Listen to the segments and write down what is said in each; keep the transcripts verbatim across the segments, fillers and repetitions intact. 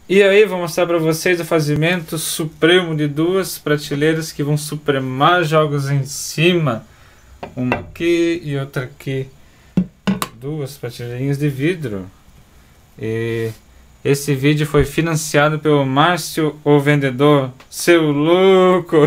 E aí, vou mostrar para vocês o fazimento supremo de duas prateleiras que vão supremar jogos em cima. Uma aqui e outra aqui. Duas prateleirinhas de vidro. E esse vídeo foi financiado pelo Márcio, o vendedor, seu louco.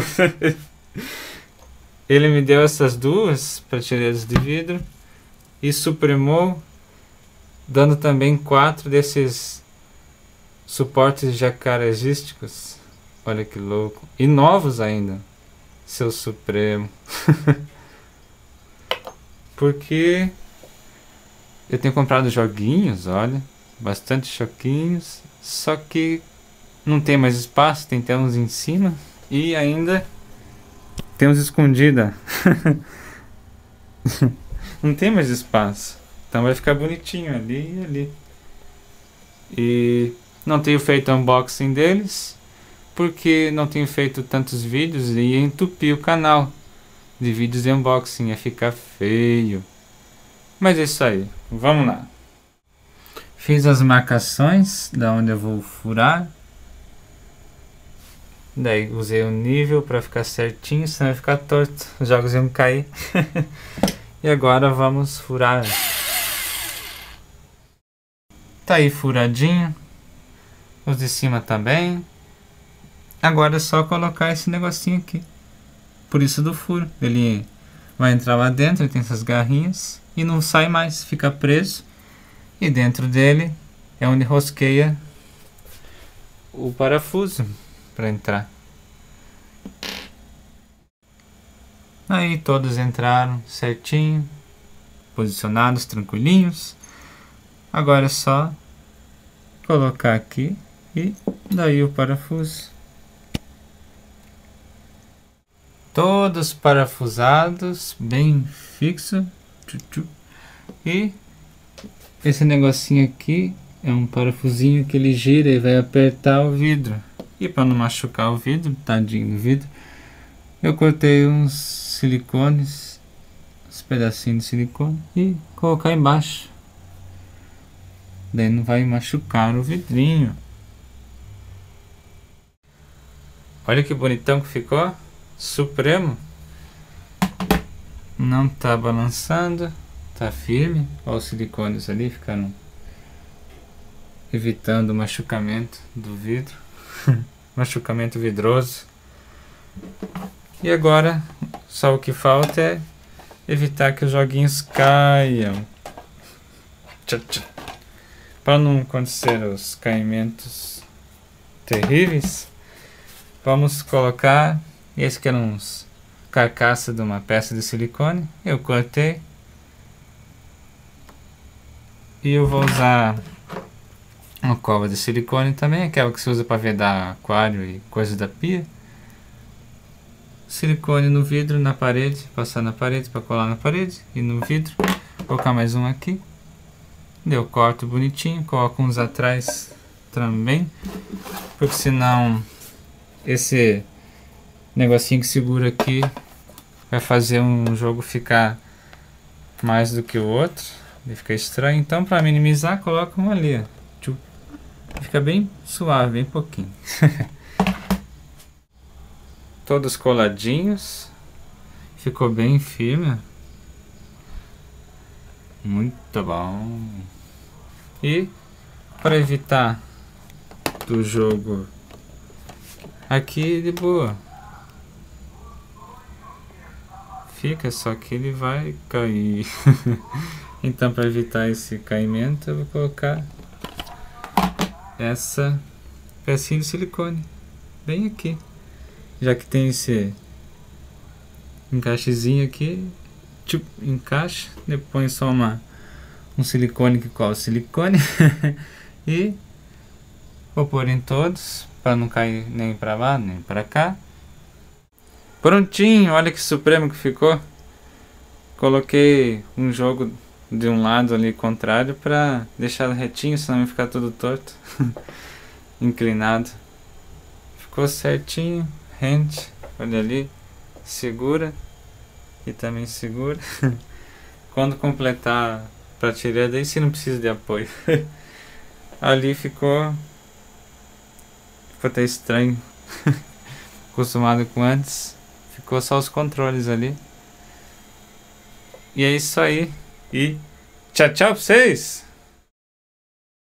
Ele me deu essas duas prateleiras de vidro e supremou, dando também quatro desses suportes jacarezísticos. Olha que louco. E novos ainda. Seu supremo. Porque eu tenho comprado joguinhos, olha. Bastante choquinhos. Só que não tem mais espaço. Tem até uns em cima. E ainda tem uns escondida. Não tem mais espaço. Então vai ficar bonitinho ali e ali. E não tenho feito unboxing deles, porque não tenho feito tantos vídeos e ia entupir o canal de vídeos de unboxing, ia ficar feio. Mas é isso aí, vamos lá. Fiz as marcações da onde eu vou furar. Daí usei o nível para ficar certinho, senão vai ficar torto, os jogos iam cair. E agora vamos furar. Tá aí furadinho. Os de cima também. Agora é só colocar esse negocinho aqui. Por isso do furo. Ele vai entrar lá dentro, ele tem essas garrinhas e não sai mais, fica preso. E dentro dele é onde rosqueia o parafuso para entrar. Aí todos entraram certinho, posicionados, tranquilinhos. Agora é só colocar aqui e daí o parafuso. Todos parafusados, bem fixo. E esse negocinho aqui é um parafusinho que ele gira e vai apertar o vidro. E para não machucar o vidro, tadinho do vidro, eu cortei uns silicones, uns pedacinhos de silicone e colocar embaixo. Daí não vai machucar o vidrinho. Olha que bonitão que ficou. Supremo. Não tá balançando. Tá firme. Olha os silicones ali, ficaram evitando o machucamento do vidro. Machucamento vidroso. E agora só o que falta é evitar que os joguinhos caiam. Tchau, tchau. Para não acontecer os caimentos terríveis, vamos colocar esse que era uns carcaça de uma peça de silicone. Eu cortei e eu vou usar uma cova de silicone também, aquela que se usa para vedar aquário e coisas da pia. Silicone no vidro, na parede, passar na parede para colar na parede e no vidro. Vou colocar mais um aqui. Eu corto bonitinho, coloco uns atrás também, porque senão esse negocinho que segura aqui vai fazer um jogo ficar mais do que o outro, vai ficar estranho. Então, para minimizar, coloca um ali, ó. Fica bem suave, bem pouquinho. Todos coladinhos, ficou bem firme, muito bom. E para evitar do jogo aqui de boa, fica, só que ele vai cair. Então, para evitar esse caimento, eu vou colocar essa pecinha de silicone bem aqui, já que tem esse encaixezinho aqui. Tipo, encaixa, depois só uma um silicone que cola silicone. E vou pôr em todos para não cair nem para lá nem para cá. Prontinho, olha que supremo que ficou. Coloquei um jogo de um lado ali contrário para deixar retinho, senão vai ficar tudo torto. Inclinado. Ficou certinho, rente, olha ali, segura. E também segura. Quando completar a prateleira, daí você não precisa de apoio. Ali ficou ficou até estranho. Acostumado com antes. Ficou só os controles ali. E é isso aí. E tchau, tchau pra vocês!